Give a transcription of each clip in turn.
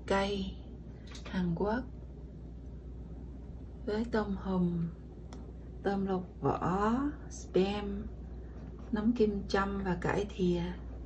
cay Hàn Quốc với tôm hùm, tôm lột vỏ, spam, nấm kim châm và cải thìa.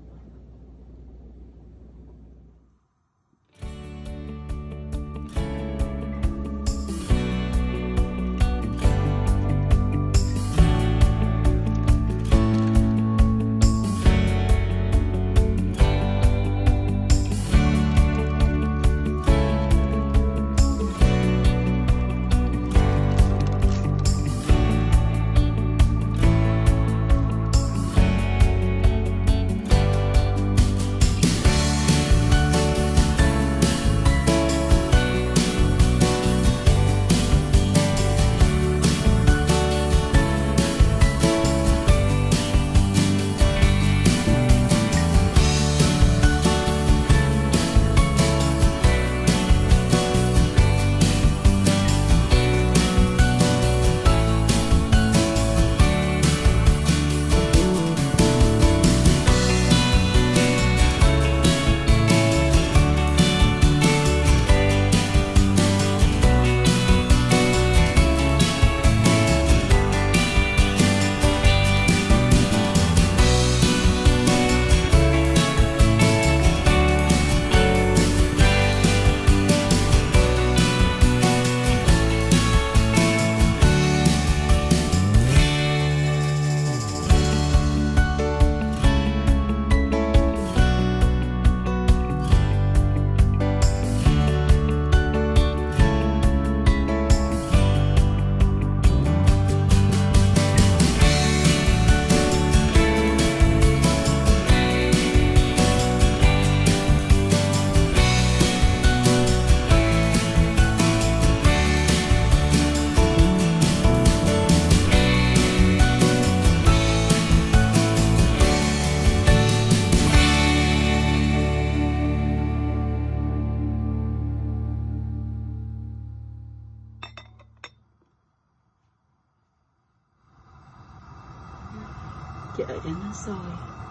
Chờ cho nó sôi.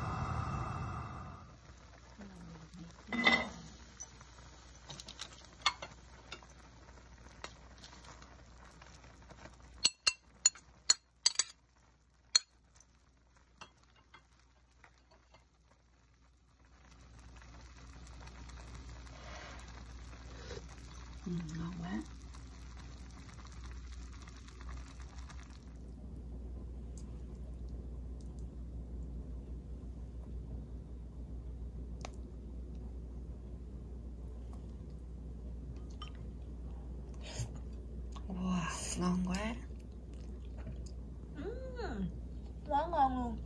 Ngon quá. Wow, ngon quá. Quá ngon luôn.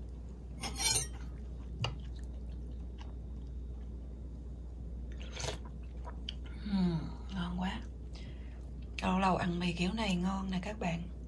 Ngon quá. Lâu lâu ăn mì kiểu này ngon nè các bạn.